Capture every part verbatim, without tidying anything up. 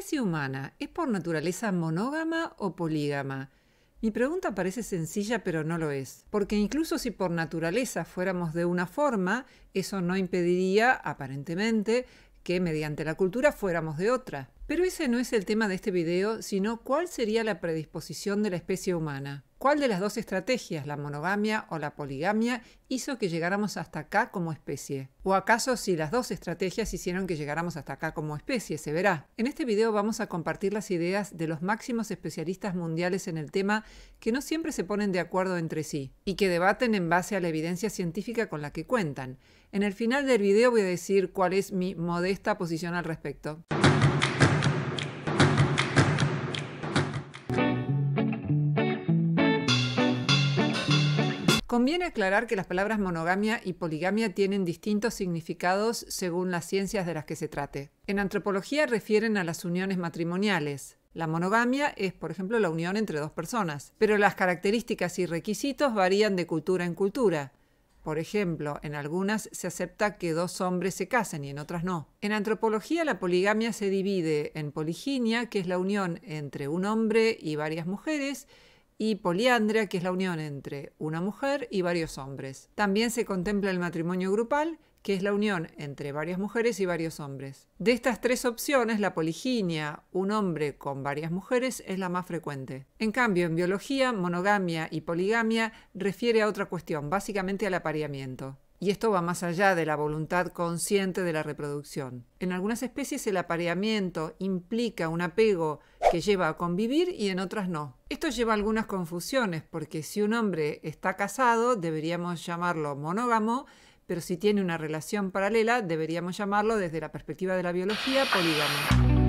especie humana es por naturaleza monógama o polígama? Mi pregunta parece sencilla, pero no lo es, porque incluso si por naturaleza fuéramos de una forma, eso no impediría, aparentemente, que mediante la cultura fuéramos de otra. Pero ese no es el tema de este video, sino cuál sería la predisposición de la especie humana. ¿Cuál de las dos estrategias, la monogamia o la poligamia, hizo que llegáramos hasta acá como especie? ¿O acaso si las dos estrategias hicieron que llegáramos hasta acá como especie? Se verá. En este video vamos a compartir las ideas de los máximos especialistas mundiales en el tema que no siempre se ponen de acuerdo entre sí y que debaten en base a la evidencia científica con la que cuentan. En el final del video voy a decir cuál es mi modesta posición al respecto. Conviene aclarar que las palabras monogamia y poligamia tienen distintos significados según las ciencias de las que se trate. En antropología refieren a las uniones matrimoniales. La monogamia es, por ejemplo, la unión entre dos personas, pero las características y requisitos varían de cultura en cultura. Por ejemplo, en algunas se acepta que dos hombres se casen y en otras no. En antropología la poligamia se divide en poliginia, que es la unión entre un hombre y varias mujeres, y poliandria, que es la unión entre una mujer y varios hombres. También se contempla el matrimonio grupal, que es la unión entre varias mujeres y varios hombres. De estas tres opciones, la poliginia, un hombre con varias mujeres, es la más frecuente. En cambio, en biología, monogamia y poligamia refiere a otra cuestión, básicamente al apareamiento. Y esto va más allá de la voluntad consciente de la reproducción. En algunas especies el apareamiento implica un apego que lleva a convivir y en otras no. Esto lleva a algunas confusiones, porque si un hombre está casado deberíamos llamarlo monógamo, pero si tiene una relación paralela deberíamos llamarlo desde la perspectiva de la biología polígamo.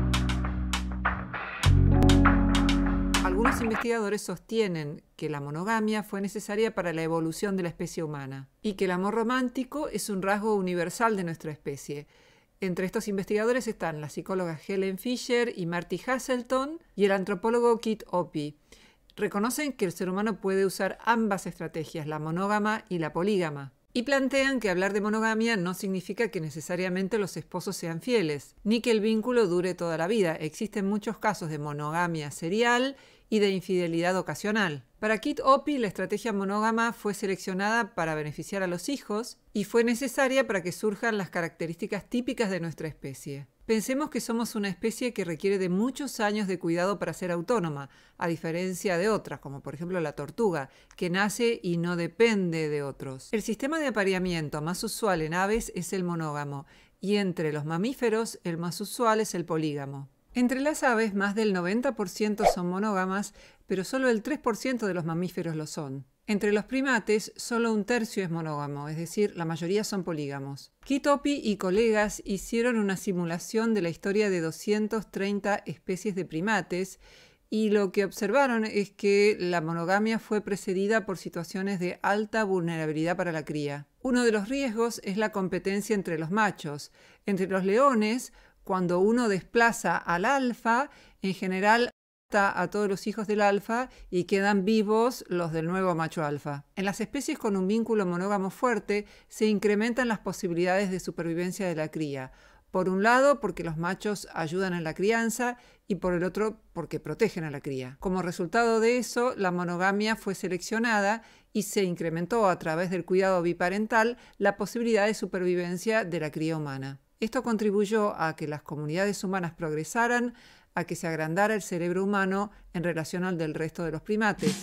Algunos investigadores sostienen que la monogamia fue necesaria para la evolución de la especie humana y que el amor romántico es un rasgo universal de nuestra especie. Entre estos investigadores están la psicóloga Helen Fisher y Marty Haselton y el antropólogo Keith Opie. Reconocen que el ser humano puede usar ambas estrategias, la monógama y la polígama. Y plantean que hablar de monogamia no significa que necesariamente los esposos sean fieles, ni que el vínculo dure toda la vida. Existen muchos casos de monogamia serial y de infidelidad ocasional. Para Keith Opie, la estrategia monógama fue seleccionada para beneficiar a los hijos y fue necesaria para que surjan las características típicas de nuestra especie. Pensemos que somos una especie que requiere de muchos años de cuidado para ser autónoma, a diferencia de otras, como por ejemplo la tortuga, que nace y no depende de otros. El sistema de apareamiento más usual en aves es el monógamo, y entre los mamíferos el más usual es el polígamo. Entre las aves, más del noventa por ciento son monógamas, pero solo el tres por ciento de los mamíferos lo son. Entre los primates, solo un tercio es monógamo, es decir, la mayoría son polígamos. Keith Opie y colegas hicieron una simulación de la historia de doscientas treinta especies de primates y lo que observaron es que la monogamia fue precedida por situaciones de alta vulnerabilidad para la cría. Uno de los riesgos es la competencia entre los machos. Entre los leones, cuando uno desplaza al alfa, en general a todos los hijos del alfa y quedan vivos los del nuevo macho alfa. En las especies con un vínculo monógamo fuerte se incrementan las posibilidades de supervivencia de la cría. Por un lado, porque los machos ayudan en la crianza y por el otro, porque protegen a la cría. Como resultado de eso, la monogamia fue seleccionada y se incrementó a través del cuidado biparental la posibilidad de supervivencia de la cría humana. Esto contribuyó a que las comunidades humanas progresaran, a que se agrandara el cerebro humano en relación al del resto de los primates.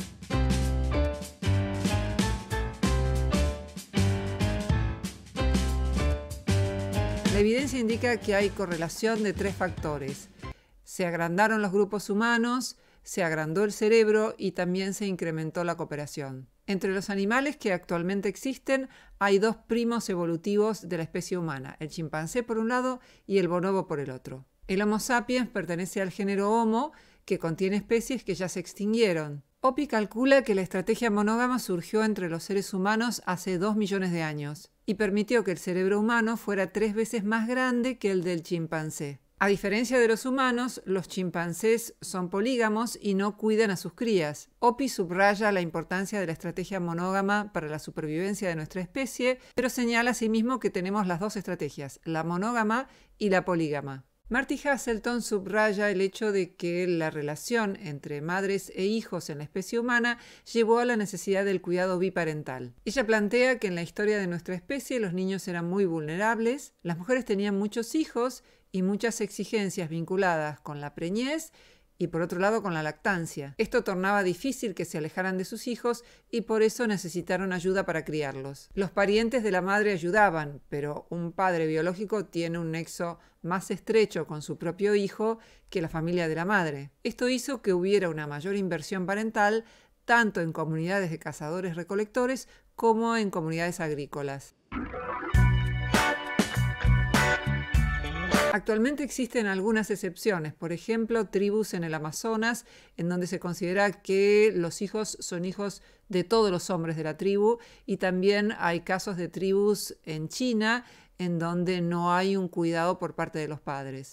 La evidencia indica que hay correlación de tres factores. Se agrandaron los grupos humanos, se agrandó el cerebro y también se incrementó la cooperación. Entre los animales que actualmente existen hay dos primos evolutivos de la especie humana, el chimpancé por un lado y el bonobo por el otro. El Homo sapiens pertenece al género Homo, que contiene especies que ya se extinguieron. Opie calcula que la estrategia monógama surgió entre los seres humanos hace dos millones de años y permitió que el cerebro humano fuera tres veces más grande que el del chimpancé. A diferencia de los humanos, los chimpancés son polígamos y no cuidan a sus crías. Opie subraya la importancia de la estrategia monógama para la supervivencia de nuestra especie, pero señala asimismo que tenemos las dos estrategias, la monógama y la polígama. Marty Haselton subraya el hecho de que la relación entre madres e hijos en la especie humana llevó a la necesidad del cuidado biparental. Ella plantea que en la historia de nuestra especie los niños eran muy vulnerables, las mujeres tenían muchos hijos y muchas exigencias vinculadas con la preñez y por otro lado con la lactancia. Esto tornaba difícil que se alejaran de sus hijos y por eso necesitaron ayuda para criarlos. Los parientes de la madre ayudaban, pero un padre biológico tiene un nexo más estrecho con su propio hijo que la familia de la madre. Esto hizo que hubiera una mayor inversión parental tanto en comunidades de cazadores-recolectores como en comunidades agrícolas. Actualmente existen algunas excepciones, por ejemplo, tribus en el Amazonas, en donde se considera que los hijos son hijos de todos los hombres de la tribu, y también hay casos de tribus en China, en donde no hay un cuidado por parte de los padres.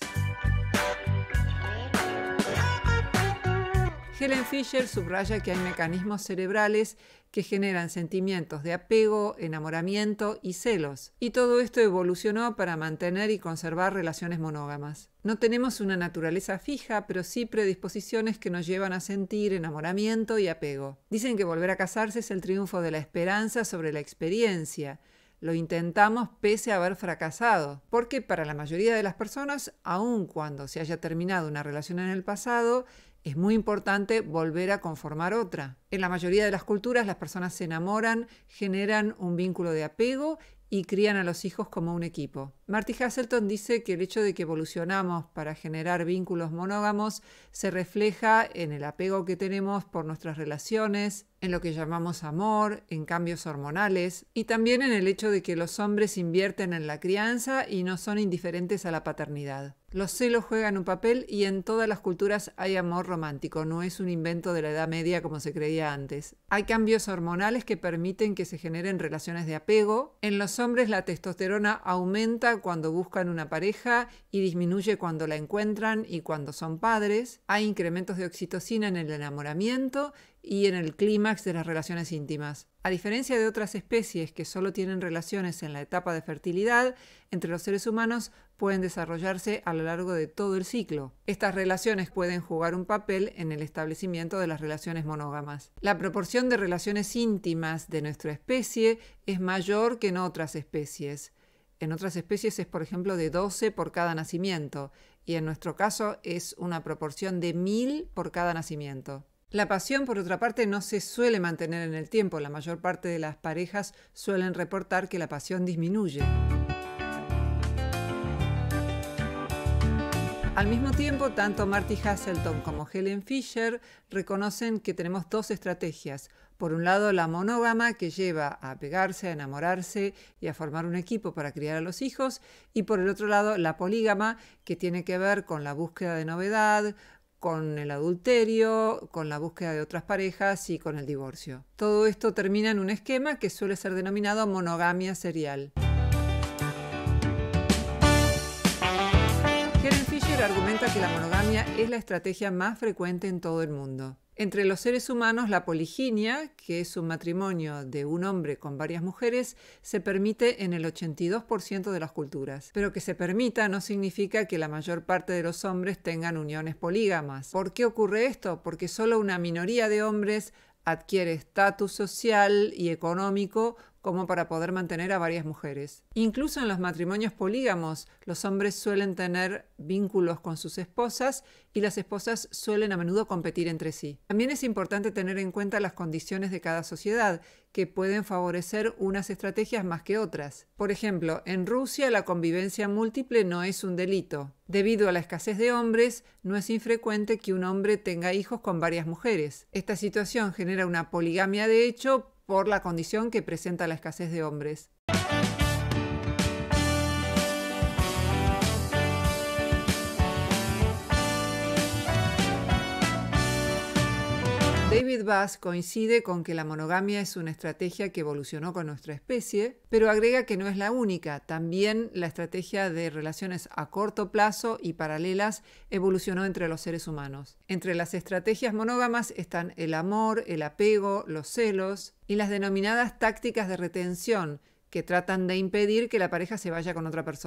Helen Fisher subraya que hay mecanismos cerebrales que generan sentimientos de apego, enamoramiento y celos. Y todo esto evolucionó para mantener y conservar relaciones monógamas. No tenemos una naturaleza fija, pero sí predisposiciones que nos llevan a sentir enamoramiento y apego. Dicen que volver a casarse es el triunfo de la esperanza sobre la experiencia. Lo intentamos pese a haber fracasado, porque para la mayoría de las personas, aun cuando se haya terminado una relación en el pasado, es muy importante volver a conformar otra. En la mayoría de las culturas las personas se enamoran, generan un vínculo de apego y crían a los hijos como un equipo. Marty Haselton dice que el hecho de que evolucionamos para generar vínculos monógamos se refleja en el apego que tenemos por nuestras relaciones, en lo que llamamos amor, en cambios hormonales y también en el hecho de que los hombres invierten en la crianza y no son indiferentes a la paternidad. Los celos juegan un papel y en todas las culturas hay amor romántico, no es un invento de la Edad Media como se creía antes. Hay cambios hormonales que permiten que se generen relaciones de apego. En los hombres la testosterona aumenta cuando buscan una pareja y disminuye cuando la encuentran y cuando son padres. Hay incrementos de oxitocina en el enamoramiento y en el clímax de las relaciones íntimas. A diferencia de otras especies que solo tienen relaciones en la etapa de fertilidad, entre los seres humanos pueden desarrollarse a lo largo de todo el ciclo. Estas relaciones pueden jugar un papel en el establecimiento de las relaciones monógamas. La proporción de relaciones íntimas de nuestra especie es mayor que en otras especies. En otras especies es, por ejemplo, de doce por cada nacimiento, y en nuestro caso es una proporción de mil por cada nacimiento. La pasión, por otra parte, no se suele mantener en el tiempo. La mayor parte de las parejas suelen reportar que la pasión disminuye. Al mismo tiempo, tanto Marty Haselton como Helen Fisher reconocen que tenemos dos estrategias. Por un lado, la monógama, que lleva a pegarse, a enamorarse y a formar un equipo para criar a los hijos. Y por el otro lado, la polígama, que tiene que ver con la búsqueda de novedad, con el adulterio, con la búsqueda de otras parejas y con el divorcio. Todo esto termina en un esquema que suele ser denominado monogamia serial. Helen Fisher argumenta que la monogamia es la estrategia más frecuente en todo el mundo. Entre los seres humanos, la poliginia, que es un matrimonio de un hombre con varias mujeres, se permite en el ochenta y dos por ciento de las culturas. Pero que se permita no significa que la mayor parte de los hombres tengan uniones polígamas. ¿Por qué ocurre esto? Porque solo una minoría de hombres adquiere estatus social y económico como para poder mantener a varias mujeres. Incluso en los matrimonios polígamos, los hombres suelen tener vínculos con sus esposas y las esposas suelen a menudo competir entre sí. También es importante tener en cuenta las condiciones de cada sociedad, que pueden favorecer unas estrategias más que otras. Por ejemplo, en Rusia la convivencia múltiple no es un delito. Debido a la escasez de hombres, no es infrecuente que un hombre tenga hijos con varias mujeres. Esta situación genera una poligamia de hecho, por la condición que presenta la escasez de hombres. David Buss coincide con que la monogamia es una estrategia que evolucionó con nuestra especie, pero agrega que no es la única. También la estrategia de relaciones a corto plazo y paralelas evolucionó entre los seres humanos. Entre las estrategias monógamas están el amor, el apego, los celos y las denominadas tácticas de retención, que tratan de impedir que la pareja se vaya con otra persona.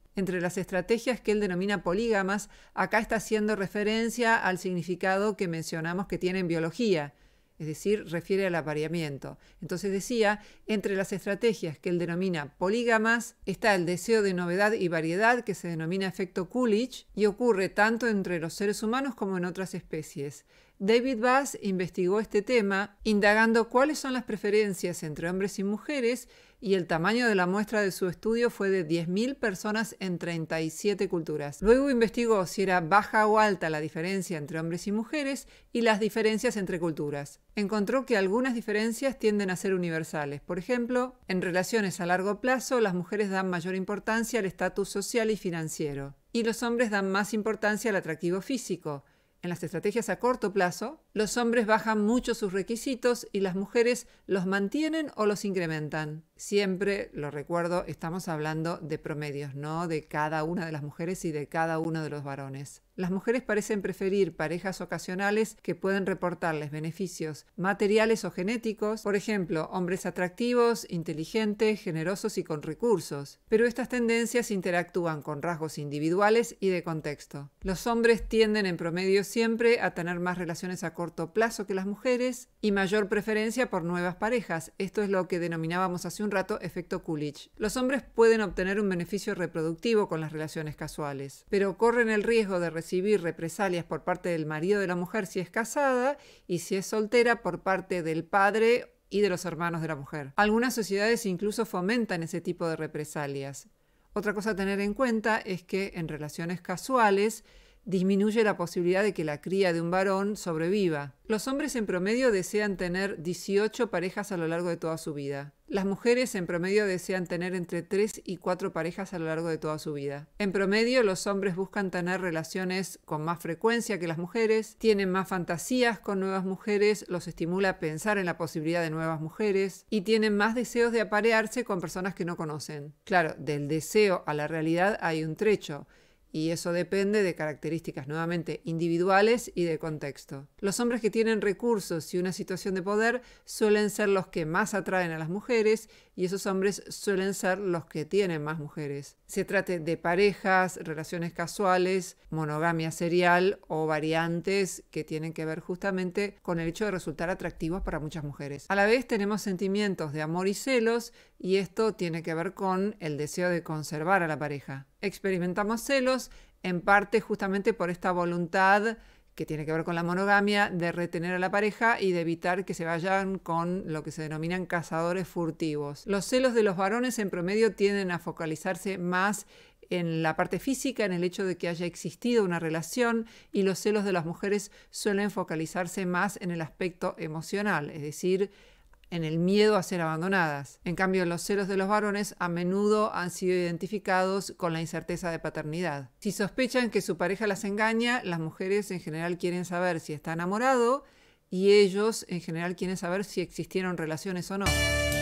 Entre las estrategias que él denomina polígamas, acá está haciendo referencia al significado que mencionamos que tiene en biología, es decir, refiere al apareamiento. Entonces decía, entre las estrategias que él denomina polígamas está el deseo de novedad y variedad, que se denomina efecto Coolidge, y ocurre tanto entre los seres humanos como en otras especies. David Bass investigó este tema, indagando cuáles son las preferencias entre hombres y mujeres, y el tamaño de la muestra de su estudio fue de diez mil personas en treinta y siete culturas. Luego investigó si era baja o alta la diferencia entre hombres y mujeres y las diferencias entre culturas. Encontró que algunas diferencias tienden a ser universales. Por ejemplo, en relaciones a largo plazo, las mujeres dan mayor importancia al estatus social y financiero, y los hombres dan más importancia al atractivo físico. En las estrategias a corto plazo, los hombres bajan mucho sus requisitos y las mujeres los mantienen o los incrementan. Siempre, lo recuerdo, estamos hablando de promedios, no de cada una de las mujeres y de cada uno de los varones. Las mujeres parecen preferir parejas ocasionales que pueden reportarles beneficios materiales o genéticos, por ejemplo, hombres atractivos, inteligentes, generosos y con recursos. Pero estas tendencias interactúan con rasgos individuales y de contexto. Los hombres tienden en promedio siempre a tener más relaciones a corto plazo que las mujeres y mayor preferencia por nuevas parejas. Esto es lo que denominábamos hace un rato efecto Coolidge. Los hombres pueden obtener un beneficio reproductivo con las relaciones casuales, pero corren el riesgo de recibir represalias por parte del marido de la mujer si es casada y si es soltera por parte del padre y de los hermanos de la mujer. Algunas sociedades incluso fomentan ese tipo de represalias. Otra cosa a tener en cuenta es que en relaciones casuales disminuye la posibilidad de que la cría de un varón sobreviva. Los hombres en promedio desean tener dieciocho parejas a lo largo de toda su vida. Las mujeres en promedio desean tener entre tres y cuatro parejas a lo largo de toda su vida. En promedio, los hombres buscan tener relaciones con más frecuencia que las mujeres, tienen más fantasías con nuevas mujeres, los estimula a pensar en la posibilidad de nuevas mujeres y tienen más deseos de aparearse con personas que no conocen. Claro, del deseo a la realidad hay un trecho. Y eso depende de características nuevamente individuales y de contexto. Los hombres que tienen recursos y una situación de poder suelen ser los que más atraen a las mujeres y esos hombres suelen ser los que tienen más mujeres. Se trate de parejas, relaciones casuales, monogamia serial o variantes que tienen que ver justamente con el hecho de resultar atractivos para muchas mujeres. A la vez tenemos sentimientos de amor y celos y esto tiene que ver con el deseo de conservar a la pareja. Experimentamos celos en parte justamente por esta voluntad que tiene que ver con la monogamia de retener a la pareja y de evitar que se vayan con lo que se denominan cazadores furtivos. Los celos de los varones en promedio tienden a focalizarse más en la parte física, en el hecho de que haya existido una relación, y los celos de las mujeres suelen focalizarse más en el aspecto emocional, es decir, en el miedo a ser abandonadas. En cambio, los celos de los varones a menudo han sido identificados con la incerteza de paternidad. Si sospechan que su pareja las engaña, las mujeres en general quieren saber si está enamorado y ellos en general quieren saber si existieron relaciones o no.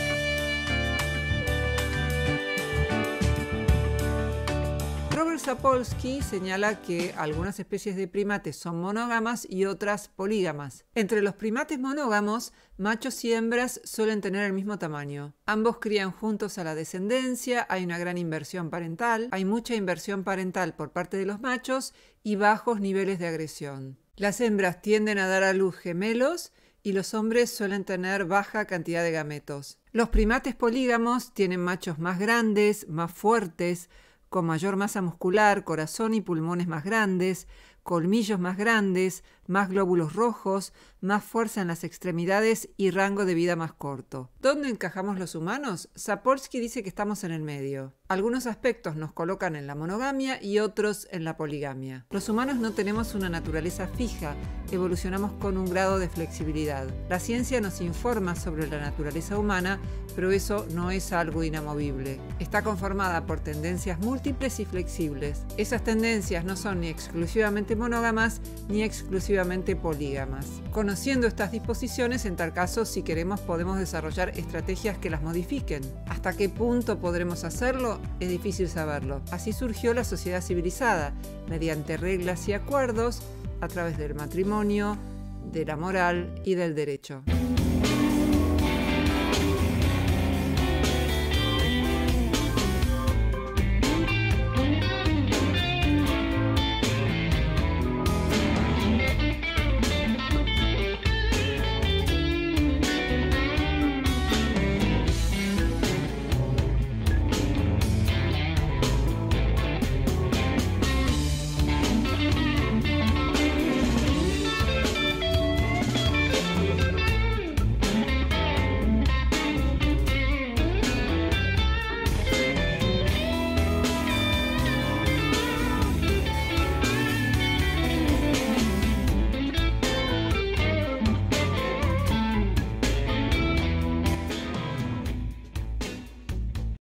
Robert Sapolsky señala que algunas especies de primates son monógamas y otras polígamas. Entre los primates monógamos, machos y hembras suelen tener el mismo tamaño. Ambos crían juntos a la descendencia, hay una gran inversión parental, hay mucha inversión parental por parte de los machos y bajos niveles de agresión. Las hembras tienden a dar a luz gemelos y los hombres suelen tener baja cantidad de gametos. Los primates polígamos tienen machos más grandes, más fuertes, con mayor masa muscular, corazón y pulmones más grandes, colmillos más grandes, más glóbulos rojos, más fuerza en las extremidades y rango de vida más corto. ¿Dónde encajamos los humanos? Sapolsky dice que estamos en el medio. Algunos aspectos nos colocan en la monogamia y otros en la poligamia. Los humanos no tenemos una naturaleza fija, evolucionamos con un grado de flexibilidad. La ciencia nos informa sobre la naturaleza humana, pero eso no es algo inamovible. Está conformada por tendencias múltiples y flexibles. Esas tendencias no son ni exclusivamente monógamas ni exclusivamente polígamas. Conociendo estas disposiciones, en tal caso, si queremos, podemos desarrollar estrategias que las modifiquen. ¿Hasta qué punto podremos hacerlo? Es difícil saberlo. Así surgió la sociedad civilizada, mediante reglas y acuerdos, a través del matrimonio, de la moral y del derecho.